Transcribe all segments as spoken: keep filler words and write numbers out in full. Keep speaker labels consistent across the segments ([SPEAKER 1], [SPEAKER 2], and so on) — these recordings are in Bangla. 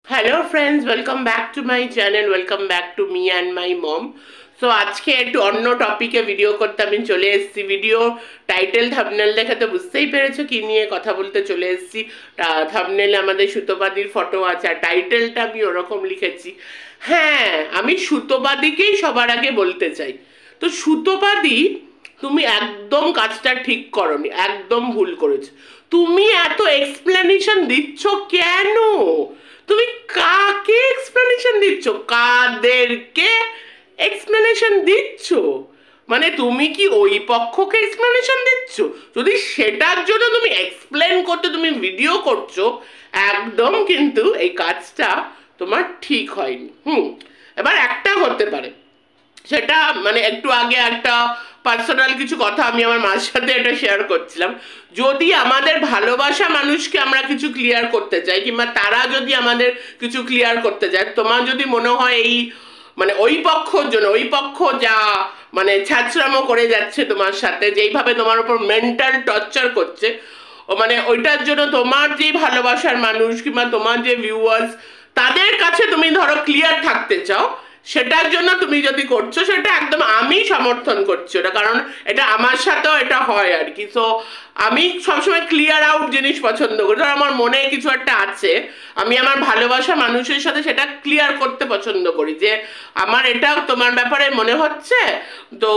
[SPEAKER 1] Hello friends, welcome back to my channel. Welcome back to me and my mom. So আজকে একটু অন্য টপিকে ভিডিও করতে আমি চলে এসেছি। ভিডিও টাইটেল থাম্বনেল দেখে তো বুঝতেই পেরেছো কি নিয়ে কথা বলতে চলে এসেছি। থাম্বনেলে আমাদের সুতোপাদির ফটো আছে আর টাইটেলটা আমি ওরকম লিখেছি। হ্যাঁ, আমি সুতোপাদিকেই সবার আগে বলতে চাই। তো সুতোপাদি, তুমি একদম কাজটা ঠিক করনি, একদম ভুল করেছো। তুমি এত এক্সপ্লেনেশন দিচ্ছ কেন? তুমি কাকে এক্সপ্লেনেশন দিচ্ছ? কাদেরকে এক্সপ্লেনেশন দিচ্ছ? মানে তুমি কি ওই পক্ষকে এক্সপ্লেনেশন দিচ্ছ? যদি সেটার জন্য তুমি এক্সপ্লেন করতে তুমি ভিডিও করছো, একদম কিন্তু এই কাজটা তোমার ঠিক হয়নি। হুম এবার একটা হতে পারে, সেটা মানে একটু আগে একটা পার্সোনাল কিছু কথা আমি আমার মার সাথে এটা শেয়ার করছিলাম। যদি আমাদের ভালোবাসা মানুষকে আমরা কিছু ক্লিয়ার করতে চাই, কিংবা তারা যদি আমাদের কিছু ক্লিয়ার করতে চায়, তোমার যদি মনে হয় এই মানে ওই পক্ষর জন্য ওই পক্ষ যা মানে ছ্যাঁচড়ামো করে যাচ্ছে তোমার সাথে, যেইভাবে তোমার উপর মেন্টাল টর্চার করছে, ও মানে ওইটার জন্য তোমার যে ভালোবাসার মানুষ কিংবা তোমার যে ভিউয়ার্স, তাদের কাছে তুমি ধরো ক্লিয়ার থাকতে চাও, সেটার জন্য তুমি যদি করছো, সেটা একদম আমি সমর্থন করছি ওটা, কারণ এটা আমার সাথেও এটা হয় আর কি। সো আমি সবসময় ক্লিয়ার আউট জিনিস পছন্দ করি। ধর আমার মনে কিছু একটা আছে, আমি আমার ভালোবাসা মানুষের সাথে সেটা ক্লিয়ার করতে পছন্দ করি, যে আমার এটা তোমার ব্যাপারে মনে হচ্ছে, তো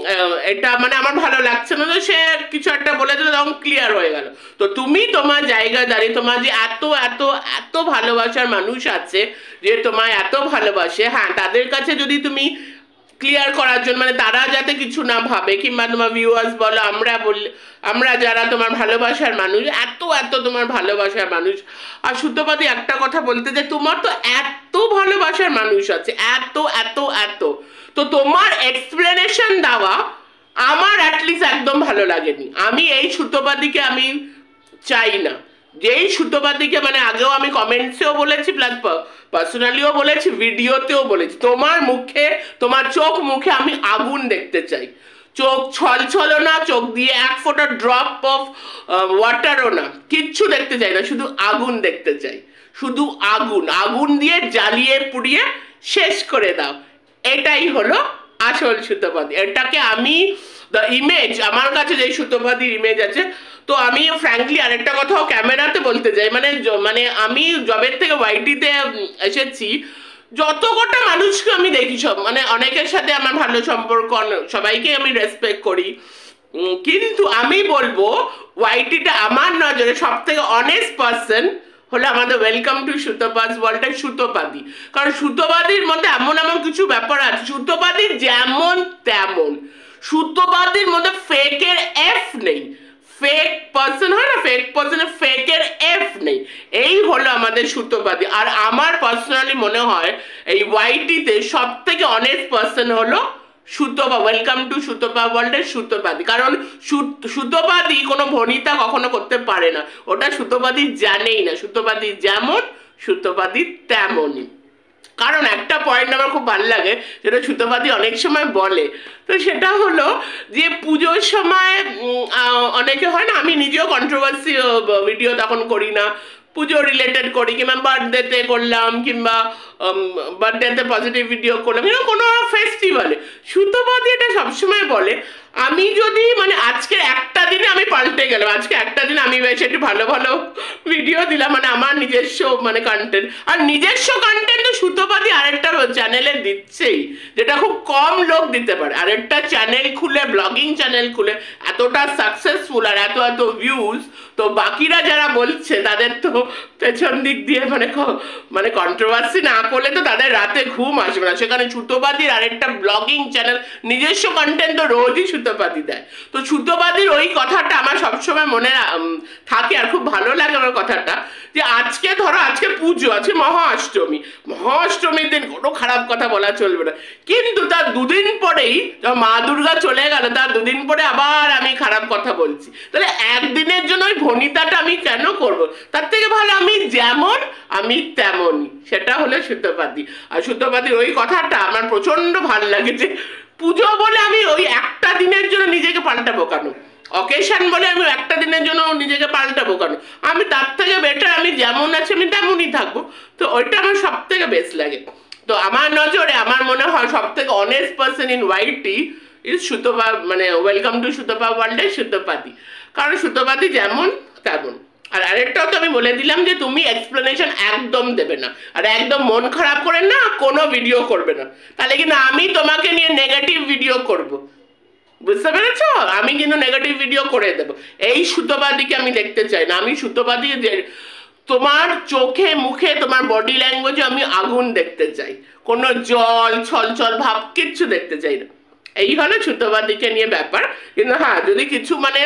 [SPEAKER 1] এটা মানে আমার ভালো লাগছে না, তো সে কিছু একটা বলে দিল, তখন ক্লিয়ার হয়ে গেল। তো তুমি তোমার জায়গায় দাঁড়িয়ে তোমার যে এত এত এত ভালোবাসার মানুষ আছে, যে তোমায় এত ভালোবাসে, হ্যাঁ তাদের কাছে যদি তুমি ক্লিয়ার করার জন্য, মানে তারা যাতে কিছু না ভাবে, কিংবা তোমার ভিউয়ার্স বলো, আমরা বললে, আমরা যারা তোমার ভালোবাসার মানুষ, এত এত তোমার ভালোবাসার মানুষ। আর সুতোপাদি একটা কথা বলতে যে তোমার তো এত ভালোবাসার মানুষ আছে, এত এত এত, তো তোমার এক্সপ্লেনেশন দেওয়া আমার অ্যাটলিস্ট একদম ভালো লাগেনি। আমি এই সুতোপাদিকে আমি চাই না, যেই সুতোপাদিকে মানে আগেও আমি কমেন্টসেও বলেছি, প্লাস পার্সোনালিও বলেছি, ভিডিওতেও বলেছি, তোমার মুখে তোমার চোখ মুখে আমি আগুন দেখতে চাই। চোখ ছল ছলো না, চোখ দিয়ে এক ফোঁটা ড্রপ অফ ওয়াটারও না, কিচ্ছু দেখতে চাই না, শুধু আগুন দেখতে চাই, শুধু আগুন, আগুন দিয়ে জ্বালিয়ে পুড়িয়ে শেষ করে দাও। এটাই হলো আসল সুতোপাদি। এটাকে আমি দ্য ইমেজ, আমার কাছে যে সুতোপাদির ইমেজ আছে, তো আমি ফ্র্যাঙ্কলি আরেকটা কথাও ক্যামেরাতে বলতে চাই, মানে মানে আমি জবের থেকে ওয়াইটিতে এসেছি, যত কটা মানুষকে আমি দেখি, সব মানে অনেকের সাথে আমার ভালো সম্পর্ক, সবাইকে আমি রেসপেক্ট করি, কিন্তু আমি বলবো ওয়াইটিটা আমার নজরে সব থেকে অনেস্ট পার্সন হলো আমাদের ওয়েলকাম টু সুতোপাস বলটা সুতোপাদি। কারণ সুতোপাদির মধ্যে এমন এমন কিছু ব্যাপার আছে, সুতোপাদি যেমন তেমন, সুতোপাদির মধ্যে ফেকের এফ নেই, ফেক পার্সন হয় না, ফেক পার্সনের ফেকের এফ নেই, এই হলো আমাদের সুতোপাদি। আর আমার পার্সোনালি মনে হয় এই ওয়াইটিতে সব থেকে অনেস্ট পার্সন হলো সুতোপা, ওয়েলকাম টু সুতোপা ওয়ার্ল্ডের সুতোপাদি। কারণ সুতোপাদি কোনো ভনিতা কখনো করতে পারে না, ওটা সুতোপাদি জানেই না। সুতোপাদি যেমন, সুতোপাদি তেমনই। কারণ একটা পয়েন্ট আমার খুব ভালো লাগে, যেটা সুতোপাদি অনেক সময় বলে, তো সেটা হলো যে পুজোর সময় অনেকে হয় না, আমি নিজেও কন্ট্রোভার্সি ভিডিও তখন করি না, পুজো রিলেটেড করি, কিংবা বার্থডেতে করলাম, কিংবা বার্থডেতে পজিটিভ ভিডিও করলাম, কিংবা কোনো ফেস্টিভ্যালে, সুতোপাদি এটা সবসময় বলে, আমি যদি মানে আজকে একটা দিনে আমি পাল্টে গেলাম, আজকে একটা দিন আমি বেশ একটু ভালো ভালো ভিডিও দিলাম, মানে আমার নিজস্ব মানে কন্টেন্ট, আর নিজস্ব কন্টেন্ট তো সুতোপাদি আরেকটা চ্যানেলে দিচ্ছেই, যেটা খুব কম লোক দিতে পারে। আরেকটা চ্যানেল খুলে, ব্লগিং চ্যানেল খুলে এতটা সাকসেসফুল আর এত এত ভিউজ, তো বাকিরা যারা বলছে তাদের তো পেছন দিক দিয়ে মানে মানে কন্ট্রোভার্সি না করলে তো তাদের রাতে ঘুম আসবে না। সেখানে সুতোপাদির আরেকটা ব্লগিং চ্যানেল, নিজস্ব কন্টেন্ট তো রোজই সুতোপাদি দেয়। তো সুতোপাদির ওই কথাটা আমার সবসময় মনে থাকে, আর খুব ভালো লাগে আমার কথাটা, যে আজকে ধরো আজকে পুজো আছে, মহা অষ্টমী, মহা অষ্টমীর দিন কোনো খারাপ কথা বলা চলবে না, কিন্তু তার দুদিন পরেই যখন মা দুর্গা চলে গেল, তার দুদিন পরে আবার আমি খারাপ কথা বলছি, তাহলে একদিনের জন্য ওই ভনিতাটা আমি কেন করব? তার থেকে ভালো আমি যেমন আমি তেমনই, সেটা হলো সুতোপাদি। আর সুতোপাদির ওই কথাটা আমার প্রচন্ড ভালো লাগে, যে পুজো বলে আমি ওই একটা দিনের জন্য নিজেকে পাল্টাবো কেন? অকেশন বলে আমি একটা দিনের জন্য নিজেকে পাল্টাবো কেন? আমি তার থেকে বেটার আমি যেমন আছি আমি তেমনই থাকবো। তো ওইটা আমার সব থেকে বেস্ট লাগে। তো আমার নজরে আমার মনে হয় সব থেকে honest person in white tee is Sutapa, মানে ওয়েলকাম টু সুতপা ওয়ার্ল্ডের সুতপাদি। কারণ সুতপাদি যেমন তেমন। আর আরেকটাও তো আমি বলে দিলাম যে তুমি এক্সপ্লেনেশন একদম দেবে না, আর একদম মন খারাপ করে না কোনো ভিডিও করবে না, তাহলে কিন্তু আমি তোমাকে নিয়ে নেগেটিভ ভিডিও করব, বুঝতে পেরেছ? আমি কিন্তু নেগেটিভ ভিডিও করে দেবো। এই সুতোবাদীকে আমি দেখতে চাই না। আমি সুতোবাদী যে তোমার চোখে মুখে তোমার বডি ল্যাঙ্গুয়েজে আমি আগুন দেখতে চাই, কোনো জল ছল ছল ভাব কিচ্ছু দেখতে চাই না। এই হলো সুতোবাদীকে নিয়ে ব্যাপার। কিন্তু হ্যাঁ, যদি কিছু মানে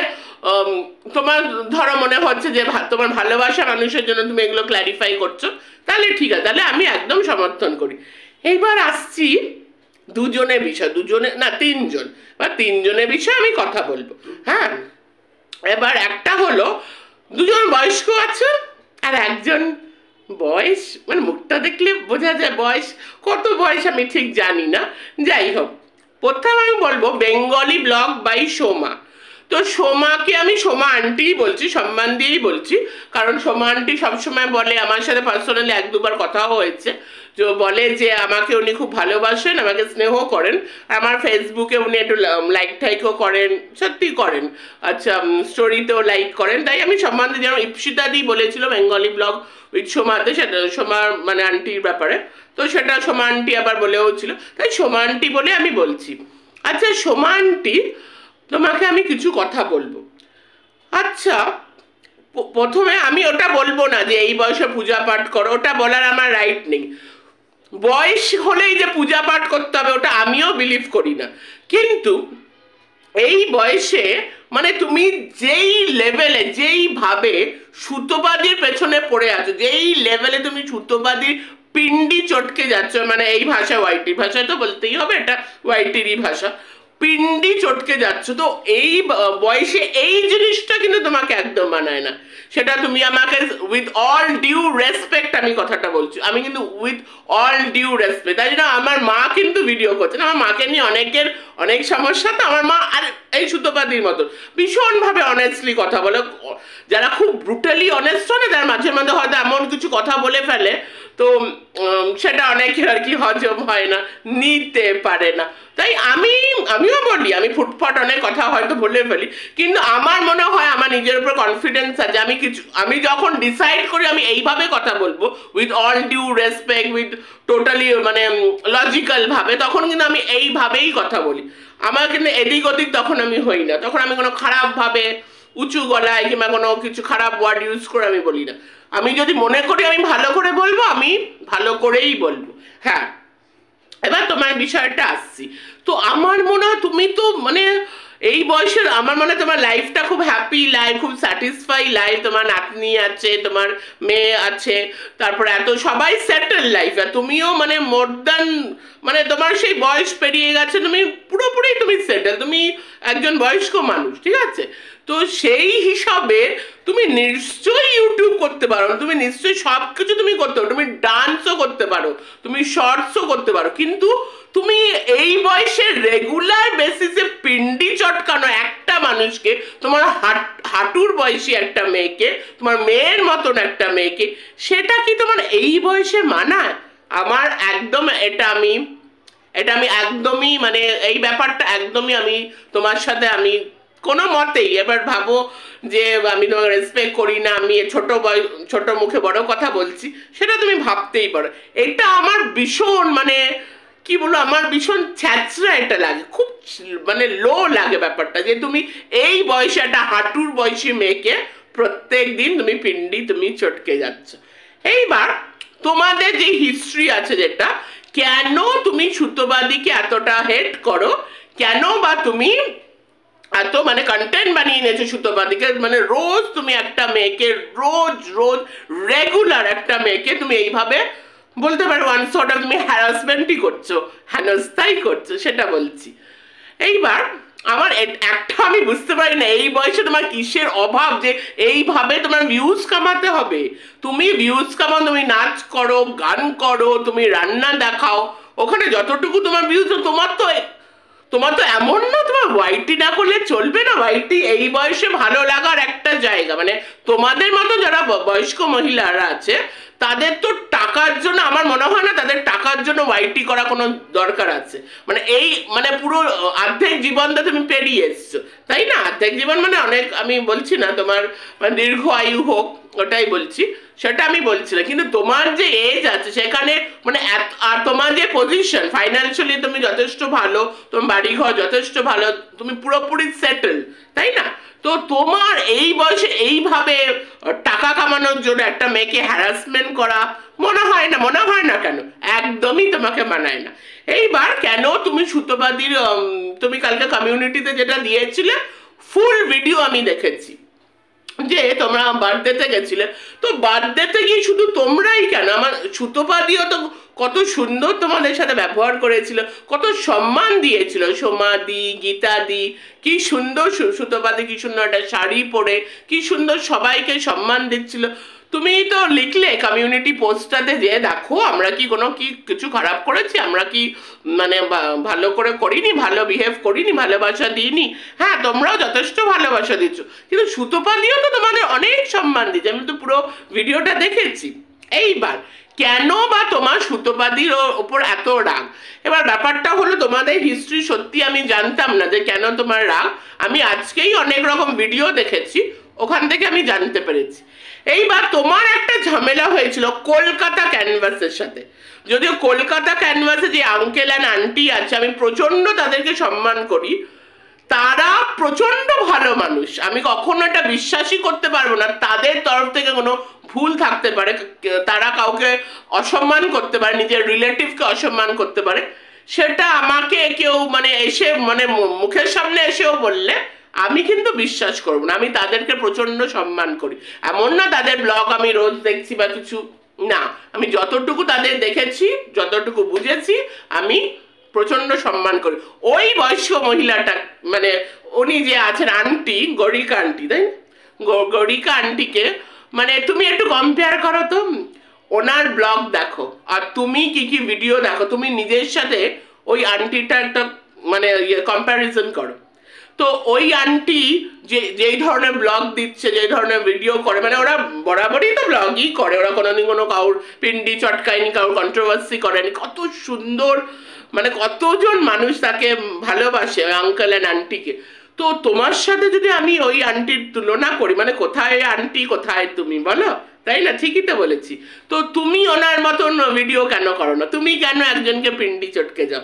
[SPEAKER 1] তোমার ধরো মনে হচ্ছে যে তোমার ভালোবাসা মানুষের জন্য তুমি এগুলো ক্ল্যারিফাই করছো, তাহলে ঠিক আছে, তাহলে আমি একদম সমর্থন করি। এইবার আসছি দুজনের বিষয়, দুজনে না তিনজন বা তিনজনের বিষয়ে আমি কথা বলবো। হ্যাঁ, এবার একটা হলো দুজন বয়স্ক আছে আর একজন বয়স, মানে মুখটা দেখলে বোঝা যায় বয়স, কত বয়স আমি ঠিক জানি না। যাই হোক, প্রথম আমি বলবো বেঙ্গলি ব্লগ বাই সোমা। তো সোমাকে আমি সোমা আন্টিই বলছি, সম্মান দিয়েই বলছি, কারণ সোমা আন্টি সবসময় বলে, আমার সাথে পার্সোনালি এক দুবার কথাও হয়েছে, যে বলে যে আমাকে উনি খুব ভালোবাসেন, আমাকে স্নেহ করেন, আমার ফেসবুকে উনি একটু লাইক টাইকও করেন, সত্যি করেন, আচ্ছা স্টোরিতেও লাইক করেন। তাই আমি সম্মান দিই, যেমন ইপসিতা দি বলেছিল বেঙ্গলি ব্লগ উইথ সোমাতে, সেটা সোমা মানে আন্টির ব্যাপারে, তো সেটা সোমা আন্টি আবার বলেও ছিল, তাই সোমা আন্টি বলে আমি বলছি। আচ্ছা সোমা আন্টি, তোমাকে আমি কিছু কথা বলবো। আচ্ছা, প্রথমে আমি ওটা বলবো না যে এই বয়সে পূজা পাঠ করো, ওটা বলার আমার রাইট নেই। বয়স হলেই যে পূজা পাঠ করতে হবে ওটা আমিও বিলিভ করি না, কিন্তু এই বয়সে মানে তুমি যেই লেভেলে যেইভাবে সুতোবাদীর পেছনে পড়ে আছো, যেই লেভেলে তুমি সুতোবাদীর পিন্ডি চটকে যাচ্ছ, মানে এই ভাষা ওয়াইটির ভাষায় তো বলতেই হবে, এটা ওয়াইটিরই ভাষা, পিন্ডি চটকে যাচ্ছ, তো এই বয়সে এই জিনিসটা কিন্তু তোমাকে একদম মানায় না। সেটা তুমি আমাকে উইথ অল ডিউ রেসপেক্ট আমি কথাটা বলছি, আমি কিন্তু উইথ অল ডিউ রেসপেক্ট, তাই জন্য আমার মা কিন্তু ভিডিও করছেন, আমার মাকে নিয়ে অনেকের অনেক সমস্যা, তো আমার মা আর এই সুতোবাদীর মতো ভীষণভাবে অনেস্টলি কথা বলে, যারা খুব ব্রুটালি অনেস্ট হয় না, যার মাঝে মাঝে হয়তো এমন কিছু কথা বলে ফেলে তো সেটা অনেকের আর কি হজম হয় না, নিতে পারে না। তাই আমি আমিও বলি, আমি ফুটফাট অনেক কথা হয়তো বলে ফেলি, কিন্তু আমার মনে হয় আমার নিজের উপর কনফিডেন্স আছে, আমি কিছু আমি যখন ডিসাইড করি আমি এইভাবে কথা বলবো with all due respect, with totally মানে লজিক্যাল ভাবে, তখন কিন্তু আমি এইভাবেই কথা বলি। আমার কিন্তু এদিক ওদিক তখন আমি হই না, তখন আমি কোনো খারাপভাবে উঁচু গলায় কিংবা কোনো কিছু খারাপ ওয়ার্ড ইউজ করে আমি বলি না। আমি যদি মনে করি আমি ভালো করে বলবো, আমি ভালো করেই বলবো। হ্যাঁ, এবার তোমার বিষয়টা আসছি। তো আমার মনে হয় তুমি তো মানে এই বয়সের, আমার মনে হয় তোমার লাইফটা খুব হ্যাপি লাইফ, খুব স্যাটিসফাই লাইফ, তোমার নাতনি আছে, তোমার মেয়ে আছে, তারপরে এত সবাই সেটেল লাইফ, আর তুমিও মানে মোর দ্যান মানে তোমার সেই বয়স পেরিয়ে গেছে, তুমি পুরোপুরি তুমি সেটেল, তুমি একজন বয়স্ক মানুষ, ঠিক আছে? তো সেই হিসাবে তুমি নিশ্চয়ই ইউটিউব করতে পারো, তুমি নিশ্চয়ই সব কিছু তুমি করতে পারো, তুমি ডান্সও করতে পারো, তুমি শর্টসও করতে পারো, কিন্তু তুমি এই বয়সে রেগুলার বেসিসে পিন্ডি চটকানো একটা মানুষকে, তোমার হাঁটুর বয়সী একটা মেয়েকে, তোমার মেয়ের মতন একটা মেয়েকে, সেটা কি তোমার এই বয়সে মানায়? আমার একদম এটা আমি এটা আমি একদমই মানে এই ব্যাপারটা একদমই আমি তোমার সাথে আমি কোনো মতেই, এবার ভাবো যে আমি তোমাকে রেসপেক্ট করি না, আমি ছোট বয় ছোট মুখে বড় কথা বলছি, সেটা তুমি ভাবতেই পারো। এটা আমার ভীষণ মানে কি বলবো, আমার ভীষণ ছ্যাঁচড়া এটা লাগে, খুব মানে লো লাগে ব্যাপারটা, যে তুমি এই বয়সে একটা হাঁটুর বয়সী মেয়েকে প্রত্যেক দিন তুমি পিন্ডি তুমি চটকে যাচ্ছ। এইবার তোমাদের যে হিস্ট্রি আছে, যেটা কেন তুমি সুতোবাদীকে এতটা হেট করো, কেন বা তুমি এত মানে কন্টেন্ট বানিয়ে নিয়েছো সুতোবাদীকে, মানে রোজ তুমি একটা মেয়েকে রোজ রোজ রেগুলার একটা মেয়েকে তুমি এইভাবে বলতে পারো ওয়ান সর্ট অফ তুমি হ্যারাসমেন্টই করছো, হেনস্থাই করছো, সেটা বলছি। এইবার আমার একটা আমি বুঝতে পারি না এই বয়সে তোমার কিসের অভাব যে এইভাবে তোমার ভিউজ কামাতে হবে। তুমি ভিউজ কামাও, তুমি নাচ করো, গান করো, তুমি রান্না দেখাও, ওখানে যতটুকু তোমার ভিউজ, তোমার তো তোমার তো এমন না তোমার ওয়াইটি না করলে চলবে না। ওয়াইটি এই বয়সে ভালো লাগার একটা জায়গা, মানে তোমাদের মতো যারা বয়স্ক মহিলারা আছে তাদের তো টাকার জন্য, আমার মনে হয় না তাদের টাকার জন্য ওয়াইটি করা কোনো দরকার আছে। মানে এই মানে পুরো অর্ধেক জীবনটা তুমি পেরিয়ে এসছো, তাই না? অর্ধেক জীবন মানে অনেক, আমি বলছি না তোমার মানে দীর্ঘ আয়ু হোক, ওটাই বলছি, সেটা আমি বলছি না। কিন্তু তোমার যে এজ আছে সেখানে মানে আর তোমার যে পজিশন ফাইন্যান্সিয়ালি তুমি যথেষ্ট ভালো, তোমার বাড়িঘর যথেষ্ট ভালো, তুমি পুরোপুরি সেটেল, তাই না? তো তোমার এই বয়সে এইভাবে টাকা কামানোর জন্য একটা মেয়েকে হ্যারাসমেন্ট করা মনে হয় না, মনে হয় না কেন, একদমই তোমাকে মানায় না। এইবার কেন তুমি সুতোবাদীর, তুমি কালকে কমিউনিটিতে যেটা দিয়েছিলে ফুল ভিডিও আমি দেখেছি, যে তোমরা বার্থডেতে গেছিলে, তো বার্থডেতে গিয়ে শুধু তোমরাই কেন, আমার সুতোপাদিও তো কত সুন্দর তোমাদের সাথে ব্যবহার করেছিল, কত সম্মান দিয়েছিল, সোমাদি, গীতাদি, কি সুন্দর সুতোপাদি, কি সুন্দর একটা শাড়ি পরে কি সুন্দর সবাইকে সম্মান দিচ্ছিল। তুমি তো লিখলে কমিউনিটি পোস্টটাতে, যে দেখো আমরা কি কোনো কি কিছু খারাপ করেছি, আমরা কি মানে ভালো করে করিনি, ভালো বিহেভ করিনি, ভালোবাসা দিইনি। হ্যাঁ, তোমরাও যথেষ্ট ভালোবাসা দিচ্ছ, কিন্তু সুতোপাদিও তো তোমাদের অনেক সম্মান দিচ্ছে, আমি তো পুরো ভিডিওটা দেখেছি। এইবার কেন বা তোমার সুতোপাদির ওপর এত রাগ? এবার ব্যাপারটা হলো তোমাদের হিস্ট্রি সত্যি আমি জানতাম না যে কেন তোমার রাগ, আমি আজকেই অনেক রকম ভিডিও দেখেছি, ওখান থেকে আমি জানতে পেরেছি। এইবার তোমার একটা ঝামেলা হয়েছিল কলকাতা ক্যানভাসের সাথে, যদিও কলকাতা ক্যানভাসে যে আঙ্কেল অ্যান্ড আন্টি আছে আমি প্রচণ্ড তাদেরকে সম্মান করি, তারা প্রচণ্ড ভালো মানুষ, আমি কখনো এটা বিশ্বাসই করতে পারবো না তাদের তরফ থেকে কোনো ভুল থাকতে পারে, তারা কাউকে অসম্মান করতে পারে, নিজের রিলেটিভকে অসম্মান করতে পারে, সেটা আমাকে কেউ মানে এসে মানে মুখের সামনে এসেও বললে আমি কিন্তু বিশ্বাস করবো না। আমি তাদেরকে প্রচণ্ড সম্মান করি, এমন না তাদের ব্লগ আমি রোজ দেখছি বা কিছু না, আমি যতটুকু তাদের দেখেছি, যতটুকু বুঝেছি, আমি প্রচণ্ড সম্মান করি। ওই বয়স্ক মহিলাটা মানে উনি যে আছেন আন্টি, গরিকা আন্টি, তাই গরিকা আন্টিকে মানে তুমি একটু কম্পেয়ার করো তো, ওনার ব্লগ দেখো আর তুমি কি কি ভিডিও দেখো, তুমি নিজের সাথে ওই আন্টিটা একটা মানে কম্প্যারিজন করো। তো ওই আন্টি যে যেই ধরনের ব্লগ দিচ্ছে, যে ধরনের ভিডিও করে, মানে ওরা বরাবরই তো ব্লগই করে, ওরা কোনোদিন কোনো কাউর পিন্ডি চটকায়নি, কাউর কন্ট্রোভার্সি করেনি, কত সুন্দর মানে কতজন মানুষ তাকে ভালোবাসে আঙ্কেল অ্যান্ড আন্টিকে। তো তোমার সাথে যদি আমি ওই আন্টির তুলনা করি, মানে কোথায় আন্টি কোথায় তুমি বলো, তাই না? ঠিকই তো বলেছি। তো তুমি ওনার মতন ভিডিও কেন করো না? তুমি কেন একজনকে পিন্ডি চটকে যাও?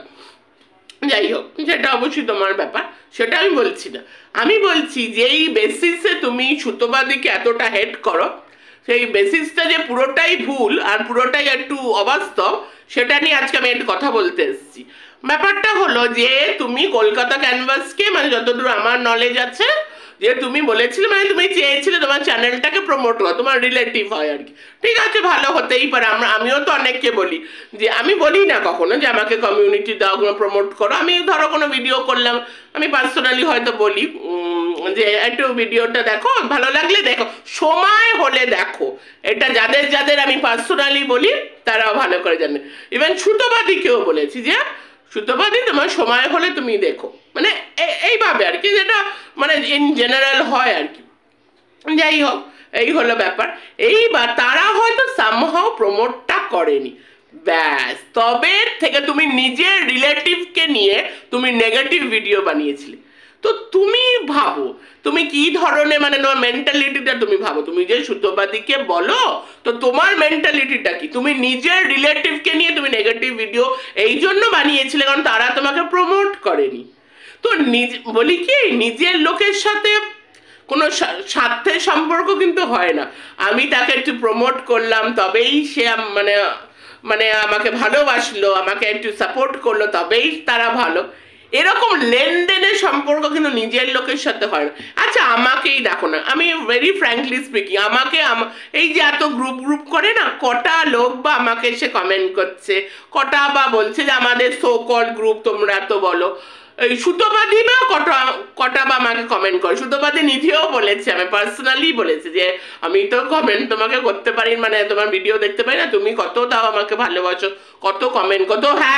[SPEAKER 1] যাই হোক, সেটা অবশ্যই তোমার ব্যাপার, সেটা আমি বলছি না। আমি বলছি যেই বেসিসে তুমি সুতোবাদীকে এতটা হেট করো, সেই বেসিসটা যে পুরোটাই ভুল আর পুরোটাই একটু অবাস্তব, সেটা নিয়ে আজকে আমি একটু কথা বলতে এসেছি। ব্যাপারটা হলো যে তুমি কলকাতা ক্যানভাসকে মানে যতদূর আমার নলেজ আছে, যে তুমি বলেছিলে মানে তুমি চেয়েছিলে তোমার চ্যানেলটাকে প্রমোট করো, তোমার রিলেটিভ হয় আর কি, ঠিক আছে, ভালো হতেই পারে। আমরা আমিও তো অনেককে বলি, যে আমি বলি না কখনো যে আমাকে কমিউনিটি দাও, প্রমোট করো। আমি ধরো কোনো ভিডিও করলাম, আমি পার্সোনালি হয়তো বলি যে একটু ভিডিওটা দেখো, ভালো লাগলে দেখো, সময় হলে দেখো। এটা যাদের যাদের আমি পার্সোনালি বলি তারাও ভালো করে জানে। ইভেন সুতোবাদীকেও বলেছি যে সুতোবাদী তোমার সময় হলে তুমি দেখো, মানে এইভাবে আর কি, যেটা মানে ইন জেনারেল হয় আর কি। যাই হোক, এই হলো ব্যাপার। এইবার তারা হয়তো সামহাও প্রমোটটা করেনি, ব্যাস, তবে থেকে তুমি নিজের রিলেটিভকে নিয়ে তুমি নেগেটিভ ভিডিও বানিয়েছিলে। তো তুমি ভাবো তুমি কি ধরনের মানে তোমার মেন্টালিটিটা তুমি ভাবো, তুমি যে সুতোবাদীকে বলো তো তোমার মেন্টালিটিটা কি? তুমি নিজের রিলেটিভকে নিয়ে তুমি নেগেটিভ ভিডিও এই জন্য বানিয়েছিলে কারণ তারা তোমাকে প্রমোট করেনি। তো নিজ বলি কি, নিজের লোকের সাথে কোনো স্বার্থের সম্পর্ক কিন্তু হয় না। আমি তাকে একটু প্রমোট করলাম তবেই সে মানে মানে আমাকে ভালোবাসলো, আমাকে একটু সাপোর্ট করলো তবেই তারা ভালো, এরকম লেনদেনের সম্পর্ক কিন্তু নিজের লোকের সাথে হয় না। আচ্ছা আমাকেই দেখো না, আমি ভেরি ফ্র্যাঙ্কলি স্পিকিং, আমাকে এই যে এত গ্রুপ গ্রুপ করে না, কটা লোক বা আমাকে এসে কমেন্ট করছে, কটা বা বলছে যে আমাদের সো কল গ্রুপ তোমরা এত বলো, এই সুতোবাদী বা কটা কটা বা আমাকে কমেন্ট করে। সুতোবাদী নিজেও বলেছে, আমি পার্সোনালি বলেছে যে আমি তো কমেন্ট তোমাকে করতে পারি, মানে তোমার ভিডিও দেখতে পারি না, তুমি কত তাও আমাকে ভালোবাসো, কত কমেন্ট, কত হ্যাঁ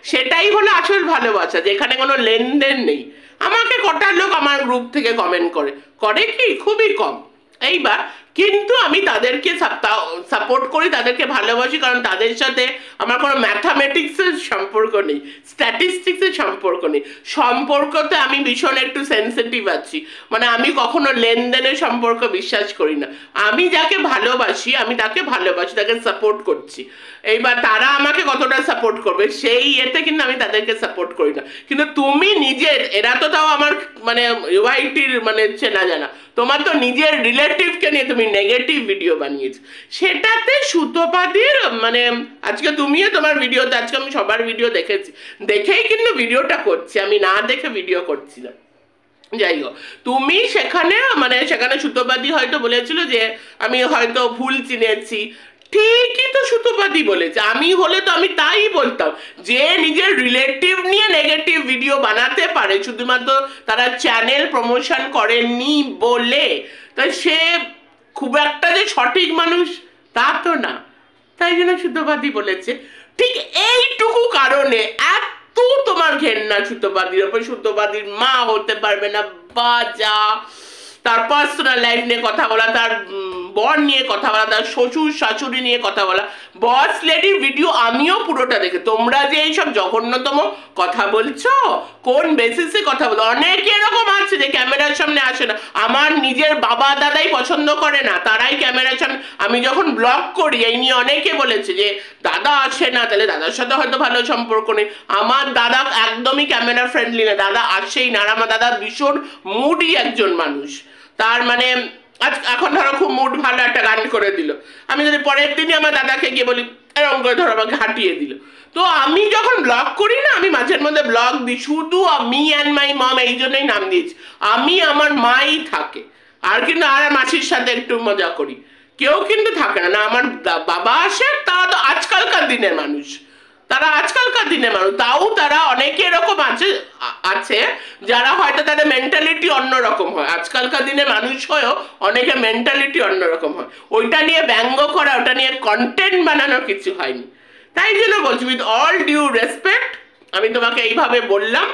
[SPEAKER 1] সেটাই হলো আসল ভালোবাসা, যেখানে কোনো লেনদেন নেই। আমাকে কটা লোক আমার গ্রুপ থেকে কমেন্ট করে, করে কি খুবই কম। এইবার কিন্তু আমি তাদেরকে সাপোর্ট করি, তাদেরকে ভালোবাসি, কারণ তাদের সাথে আমার কোনো ম্যাথামেটিক্সের সম্পর্ক নেই, স্ট্যাটিস্টিক্সের সম্পর্ক নেই। সম্পর্কতে আমি ভীষণ একটু সেন্সিটিভ আছি, মানে আমি কখনো লেনদেনের সম্পর্ক বিশ্বাস করি না। আমি যাকে ভালোবাসি আমি তাকে ভালোবাসি, তাকে সাপোর্ট করছি। এইবার তারা আমাকে কতটা সাপোর্ট করবে সেই এতে কিন্তু আমি তাদেরকে সাপোর্ট করি না। কিন্তু তুমি নিজের, এরা তো তাও আমার মানে ওয়াইটির মানে চেনা জানা, তোমার তো নিজের রিলেটিভকে নিয়ে তুমি নেগেটিভ ভিডিও বানিয়েছো, সেটাতে সুতোপাদির মানে আজকে তুমিও তোমার ভিডিওতে, আজকে আমি সবার ভিডিও দেখেছি, দেখেই কিন্তু ভিডিওটা করছি, আমি না দেখে ভিডিও করছি না। যাই হোক, তুমি সেখানে মানে সেখানে সুতোপাদি হয়তো বলেছিল যে আমি হয়তো ভুল চিনেছি, ঠিকই তো সুতোপাদি বলেছে। আমি হলে তো আমি তাই বলতাম, যে নিজের রিলেটিভ নিয়ে নেগেটিভ ভিডিও বানাতে পারে শুধুমাত্র তারা চ্যানেল প্রমোশন করেননি বলে, তাই সে খুব একটা যে সঠিক মানুষ তা তো না। তাই জন্য সুতোপাদি বলেছে। ঠিক এইটুকু কারণে এত তোমার ঘেন্না সুতোপাদির ওপর, সুতোপাদির মা হতে পারবে না বাজা, তার পার্সোনাল লাইফ নিয়ে কথা বলা, তার বর নিয়ে কথা বলা, তার শ্বশুর শাশুড়ি নিয়ে কথা বলা। বস লেডির ভিডিও আমিও পুরোটা দেখে, তোমরা যে এইসব জঘন্যতম কথা বলছো কোন বেসিসে কথা বলো? অনেকে এরকম আছে যে ক্যামেরার সামনে আসে না, আমার নিজের বাবা দাদাই পছন্দ করে না, তারাই ক্যামেরার সামনে। আমি যখন ব্লগ করি এই নিয়ে অনেকে বলেছে যে দাদা আসে না, তাহলে দাদার সাথে হয়তো ভালো সম্পর্ক নেই। আমার দাদা একদমই ক্যামেরা ফ্রেন্ডলি না, দাদা আসেই না। আর আমার দাদা ভীষণ মুডি একজন মানুষ, তার মানে আজ এখন ধরো খুব মুড ভালো, একটা গান করে দিল, আমি যদি পরের দিনই আমার দাদাকে গিয়ে বলি এরকম করে ধরো আমাকে হাঁটিয়ে দিল। তো আমি যখন ব্লগ করি না, আমি মাঝের মধ্যে ব্লগ দিই শুধু মি অ্যান্ড মাই মম, এই জন্যই নাম দিয়েছি। আমি আমার মাই থাকে, আর কিন্তু আর মাসির সাথে একটু মজা করি, কেউ কিন্তু থাকে না। না আমার বাবা আসে, তারা তো আজকালকার দিনের মানুষ, তারা আজকালকার দিনের মানুষ, তাও তারা অনেকে এরকম আছে আছে যারা হয়তো তাদের মেন্টালিটি অন্যরকম হয়। আজকালকার দিনের মানুষ হয়েও অনেকে মেন্টালিটি অন্যরকম হয়। ওইটা নিয়ে ব্যঙ্গ করা, ওটা নিয়ে কন্টেন্ট বানানোর কিছু হয়নি। তাই জন্য বলছি উইথ অল ডিউ রেসপেক্ট, আমি তোমাকে এইভাবে বললাম,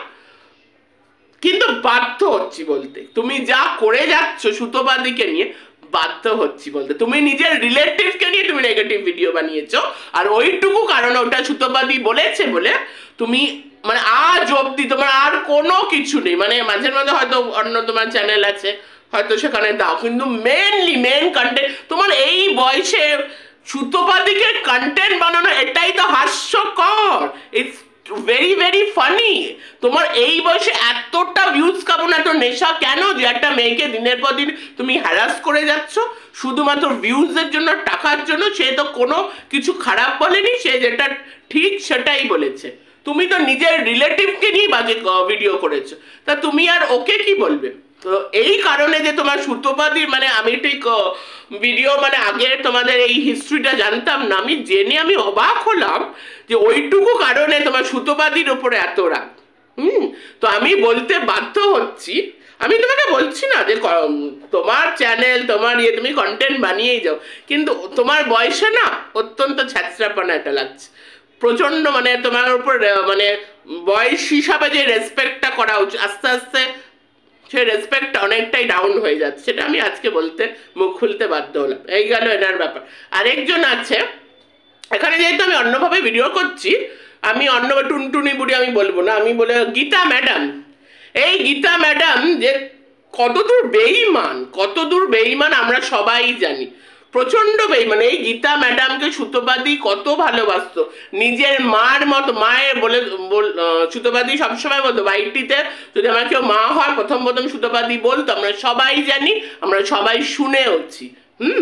[SPEAKER 1] কিন্তু বাধ্য হচ্ছি বলতে। তুমি যা করে যাচ্ছ সুতোপাদিকে নিয়ে, বাধ্য হচ্ছি বলতে। তুমি নিজের রিলেটিভকে নিয়ে তুমি নেগেটিভ ভিডিও বানিয়েছো, আর ওইটুকু কারণ ওটা সুতোপাদি বলেছে বলে তুমি মানে আজ অব্দি তোমার আর কোনো কিছু নেই। মানে মাঝে মাঝে হয়তো অন্য তোমার চ্যানেল আছে, হয়তো সেখানে দাও, কিন্তু মেনলি মেন কন্টেন্ট তোমার এই বয়সে সুতোপাদিকে কন্টেন্ট বানানো, এটাই তো হাস্যকর। It's very very funny. তোমার এই বয়সে এতটা ভিউজ কামন, এত নেশা কেন যে একটা মেয়েকে দিনের পর দিন তুমি হ্যারাস করে যাচ্ছ শুধুমাত্র ভিউজের জন্য, টাকার জন্য? সে তো কোনো কিছু খারাপ বলেনি, সে যেটা ঠিক সেটাই বলেছে। তুমি তো নিজের রিলেটিভকে নিয়ে বাজে ভিডিও করেছো, তা তুমি আর ওকে কি বলবে? তো এই কারণে যে তোমার সুতোপাদির মানে আমি ঠিক ভিডিও মানে আগে তোমাদের এই হিস্ট্রিটা জানতাম না, আমি জেনে আমি অবাক হলাম যে ওইটুকু কারণে তোমার সুতোপাদির ওপরে এত রাগ। হুম তো আমি বলতে বাধ্য হচ্ছি, আমি তোমাকে বলছি না যে তোমার চ্যানেল তোমার ইয়ে তুমি কন্টেন্ট বানিয়েই যাও, কিন্তু তোমার বয়সে না অত্যন্ত ছ্যাঁচড়াপনা এটা লাগছে প্রচন্ড। মানে তোমার উপর মানে বয়স হিসাবে যে রেসপেক্টটা করা উচিত, আস্তে আস্তে সেই রেসপেক্টটা অনেকটাই ডাউন হয়ে যাচ্ছে। সেটা আমি আজকে বলতে মুখ খুলতে বাধ্য হলাম। এই গেল এনার ব্যাপার। আরেকজন আছে এখানে, যেহেতু আমি অন্যভাবে ভিডিও করছি, আমি অন্য টুনটুনি বুড়ি আমি বলবো না, আমি বলে গীতা ম্যাডাম। এই গীতা ম্যাডাম যে কতদূর বেঈমান, কতদূর বেঈমান আমরা সবাই জানি, প্রচন্ড বেঈমান। এই গীতা ম্যাডামকে সুতোপাদি কত ভালোবাসতো, নিজের মার মতো। মায়ের বলে সুতোপাদি সবসময় বলতো বাইটিতে যদি আমার কেউ মা হয় প্রথম প্রথম সুতোপাদি বলতো, আমরা সবাই জানি, আমরা সবাই শুনেওছি। হুম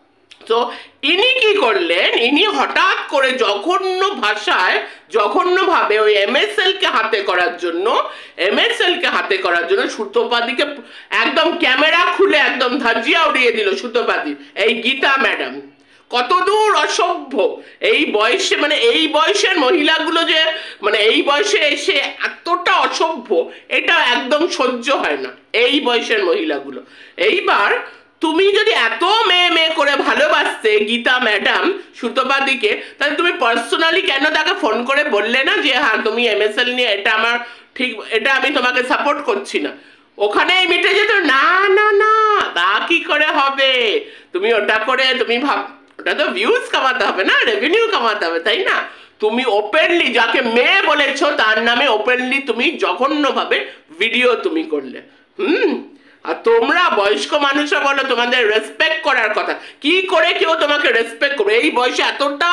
[SPEAKER 1] তো ইনি কি করলেন, ইনি হঠাৎ করে জঘন্য ভাষায় জঘন্যভাবে ওই এমএসএল কে হাতে করার জন্য এমএসএল কে হাতে করার জন্য সুতোপাদিকে একদম ক্যামেরা খুলে একদম ধাজিয়া উড়িয়ে দিল সুতোপাদি এই গীতা ম্যাডাম। কতদূর অসভ্য এই বয়সে, মানে এই বয়সের মহিলাগুলো যে মানে এই বয়সে এসে এতটা অসভ্য, এটা একদম সহ্য হয় না এই বয়সের মহিলাগুলো। এইবার তুমি যদি এত মেয়ে মেয়ে করে ভালোবাসতে গীতা ম্যাডাম সুতপাদিকে, তাহলে তুমি পার্সোনালি কেন তাকে ফোন করে বললে না যে হ্যাঁ তুমি এমএসএল নিয়ে এটা আমার ঠিক, এটা আমি তোমাকে সাপোর্ট করছি না, ওখানেই মিটে যেত। না না না, তা কি করে হবে? তুমি ওটা করে তুমি ভাব, ওটা তো ভিউজ কামাতে হবে না, রেভিনিউ কামাতে হবে, তাই না? তুমি ওপেনলি যাকে মেয়ে বলেছো তার নামে ওপেনলি তুমি জঘন্যভাবে ভিডিও তুমি করলে। হুম, আর তোমরা বয়স্ক মানুষরা বলো তোমাদের রেসপেক্ট করার কথা, কি করে কেউ তোমাকে রেসপেক্ট করবে? এই বয়সে এতটা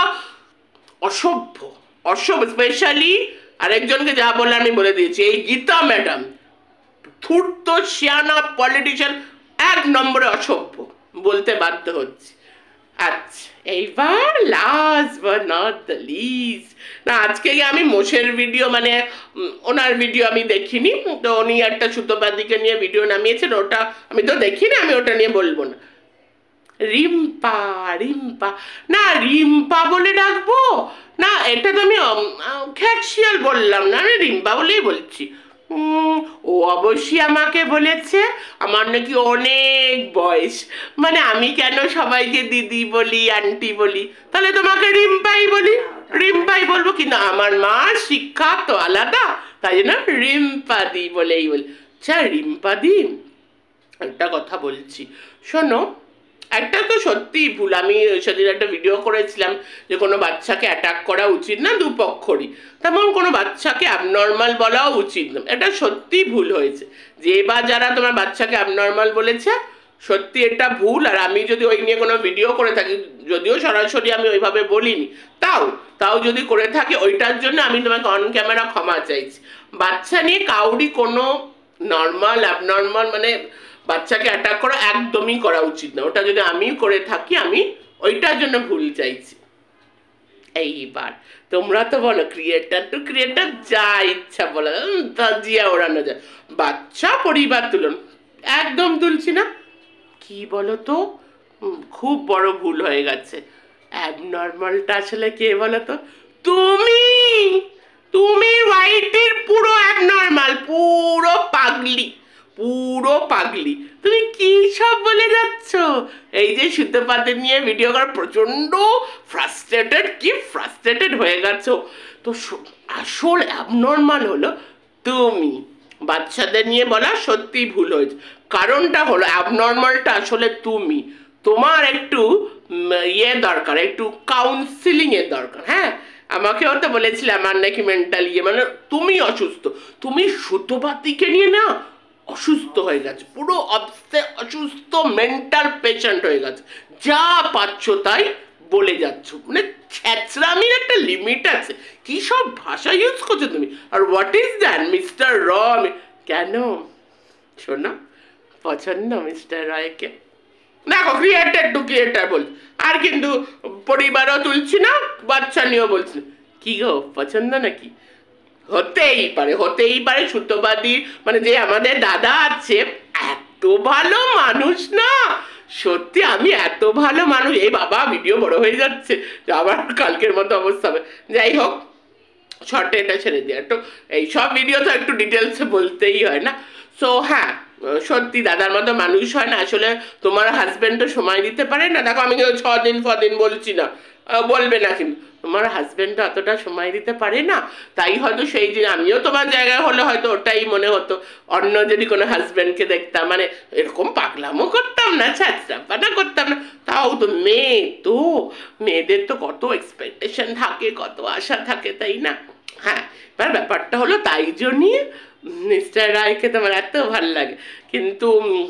[SPEAKER 1] অসভ্য অসভ্য, স্পেশালি আরেকজনকে যা বলে আমি বলে দিয়েছি, এই গীতা ম্যাডাম ধূর্ত শিয়ানা পলিটিশিয়ান, এক নম্বরে অসভ্য, বলতে বাধ্য হচ্ছে। আচ্ছা, এইবার last but not the least, না আজকে আমি মোষের ভিডিও মানে ওনার ভিডিও আমি দেখিনি, তো উনি একটা সুতোপাদিকে নিয়ে ভিডিও নামিয়েছেন, ওটা আমি তো দেখিনি, আমি ওটা নিয়ে বলবো না। রিম্পা রিম্পা না, রিম্পা বলে ডাকবো না, এটা তো আমি খ্যাকশিয়াল বললাম না, আমি রিম্পা বলেই বলছি। ও অবশ্যই আমাকে বলেছে আমার নাকি অনেক বয়স, মানে আমি কেন সবাইকে দিদি বলি আন্টি বলি, তাহলে তোমাকে রিম্পাই বলি, রিম্পাই বলবো, কিন্তু আমার মা শিক্ষা তো আলাদা, তাই জন্য রিম্পা দি বলেই বলি। আচ্ছা রিম্পা দি, একটা কথা বলছি শোনো, একটা তো সত্যিই ভুল, আমি সেদিন একটা ভিডিও করেছিলাম যে কোনো বাচ্চাকে অ্যাটাক করা উচিত না দুপক্ষরই, তেমন কোনো বাচ্চাকে অ্যাবনর্মাল বলাও উচিত না, এটা সত্যিই ভুল হয়েছে। যে বা যারা তোমার বাচ্চাকে অ্যাবনর্মাল বলেছে সত্যি এটা ভুল, আর আমি যদি ওই নিয়ে কোনো ভিডিও করে থাকি, যদিও সরাসরি আমি ওইভাবে বলিনি, তাও তাও যদি করে থাকি ওইটার জন্য আমি তোমাকে অন ক্যামেরা ক্ষমা চাইছি। বাচ্চা নিয়ে কাউরি কোনো নর্মাল অ্যাবনর্মাল মানে বাচ্চাকে অ্যাটাক করা একদমই করা উচিত না, ওটা যদি আমি করে থাকি আমি ওইটার জন্য ভুল চাইছি। এইবার তোমরা তো বলো ক্রিয়েটার টু ক্রিয়েটার যা ইচ্ছা বলো, জিয়া ওড়ানো যায়, বাচ্চা পরিবার তুলন, একদম তুলছি না। কি বলো তো, খুব বড় ভুল হয়ে গেছে। অ্যাবনর্মালটা আসলে কে বলো তো? তুমি তুমি হোয়াইটের পুরো অ্যাবনর্মাল, পুরো পাগলি, পুরো পাগলি। তুমি কি সব বলে যাচ্ছ? এই যে সুতোপাতে নিয়ে ভিডিও করা প্রচন্ড ফ্রাস্ট্রেটেড, কি ফ্রাস্ট্রেটেড হয়ে গেছো তো। আসল অ্যাবনর্মাল হলো তুমি, বাচ্চাদের নিয়ে বলা সত্যি ভুল হয়েছে, কারণটা হলো অ্যাবনর্মালটা আসলে তুমি, তোমার একটু ইয়ে দরকার, একটু কাউন্সিলিং এর দরকার। হ্যাঁ, আমাকেও তো বলেছিলে আমার নাকি মেন্টাল ইয়ে, মানে তুমি অসুস্থ, তুমি সুতোপাতিকে নিয়ে না অসুস্থ হয়ে গেছে, পুরো অসুস্থ মেন্টাল পেশেন্ট হয়ে গেছে, যা পাচ্ছ তাই বলে যাচ্ছ, মানে ছ্যাচরামির একটা লিমিট আছে, কি সব ভাষা ইউজ করছো তুমি। আর হোয়াট ইজ দ্যাট মিস্টার র, কেন শোনা পছন্দ মিস্টার রয়কে? দেখো ক্রিয়েটার টু ক্রিয়েটার বলছি, আর কিন্তু পরিবারও তুলছি না, বাচ্চা নিয়েও বলছি না। কি গো পছন্দ নাকি? হতেই পারে, হতেই পারে। সুতোবাদী মানে যে আমাদের দাদা আছে, এত ভালো মানুষ না, সত্যি আমি এত ভালো মানুষ। এই বাবা ভিডিও বড় হয়ে যাচ্ছে, আবার কালকের মতো অবস্থা হবে। যাই হোক, শর্টে এটা ছেড়ে দিয়ে একটু, এই সব ভিডিও তো একটু ডিটেলসে বলতেই হয় না। সো হ্যাঁ, সত্যি দাদার মতো মানুষ হয় না আসলে। তোমার হাজব্যান্ডও সময় দিতে পারে না, দেখো আমি ছ দিন ফদিন বলছি না, বলবে না, কিন্তু তোমার হাজব্যান্ডও অতটা সময় দিতে পারে না, তাই হয়তো সেই দিন আমিও তোমার জায়গায় হলে হয়তো ওটাই মনে হতো। অন্য যদি কোনো হাজব্যান্ডকে দেখতাম, মানে এরকম পাগলামও করতাম না, ছ্যাঁচড়াপানা করতাম না, তাও তো মেয়ে, তো মেয়েদের তো কত এক্সপেকটেশন থাকে, কত আশা থাকে, তাই না? হ্যাঁ, এবার ব্যাপারটা হলো তাই জন্যই মিস্টার রায়কে তোমার এত ভাল লাগে, কিন্তু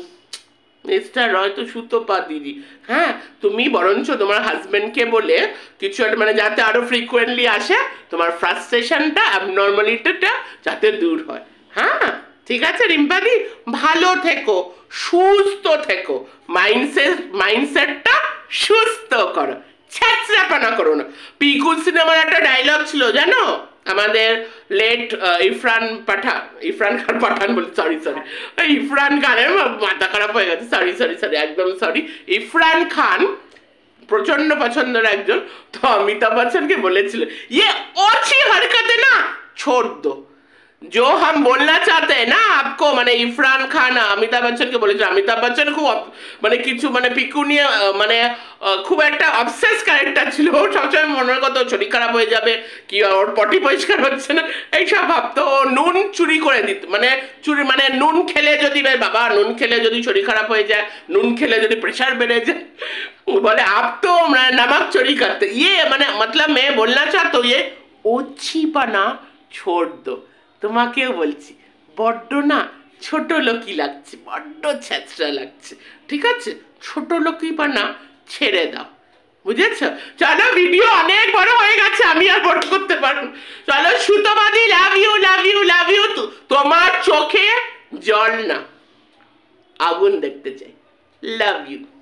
[SPEAKER 1] মিস্টার রয় তো সুতোপা দিদি। হ্যাঁ, তুমি বরঞ্চ তোমার হাজব্যান্ডকে বলে কিছু একটা, মানে যাতে আরো ফ্রিকুয়েন্টলি আসে, তোমার ফ্রাস্ট্রেশনটা অ্যাবনর্মালিটিটা যাতে দূর হয়। হ্যাঁ ঠিক আছে রিম্পাদি, ভালো থেকো, সুস্থ থেকো, মাইন্ডসেট মাইন্ডসেটটা সুস্থ করো, ছ্যাঁচড়াপানা করো না। পিকুল সিনেমার একটা ডায়লগ ছিল জানো, আমাদের লেট ইরফান পাঠান, ইরফান খান পাঠান বলি, সরি সরি ইরফান খানের মাথা খারাপ হয়ে গেছে, সরি সরি সরি একদম সরি। ইরফান খান প্রচন্ড পছন্দের একজন, তো অমিতাভ বচ্চনকে বলেছিল ইয়ে অছি হরকতে না ছোড় দো, जो हम बोलना चाहते हैं ना आपको, মানে ইরফান খান অমিতাভ বচ্চনকে বলেছিল, অমিতাভ বচ্চন খুব মানে কিছু মানে পিকু নিয়ে মানে খুব একটা অবসেস ক্যারেক্টার ছিল, ও সবসময় মনে করতো শরীর খারাপ হয়ে যাবে, কি ওর পটি পরিষ্কার হচ্ছে না, এইসব ভাবতো। ও নুন চুরি করে দিত, মানে চুরি মানে নুন খেলে যদি বাবা নুন খেলে যদি শরীর খারাপ হয়ে যায়, নুন খেলে যদি প্রেশার বেড়ে যায়, बोले आप तो नमक चोरी करते, ये মানে मतलब मैं बोलना चाहता हूँ ये ओछीपना छोड़ दो। তোমাকেও বলছি বড্ড না ছোট লোকই লাগছে, বড্ড ছ্যাঁচড়া লাগছে, ঠিক আছে? ছোট লোকইপনা ছেড়ে দাও, বুঝেছো? চলো ভিডিও অনেক বড় হয়ে গেছে, আমি আর বড় করতে পারবো। চলো সুতোবাদি, love you love you love you. তোমার চোখে জল না আগুন দেখতে চাই, লাভ ইউ।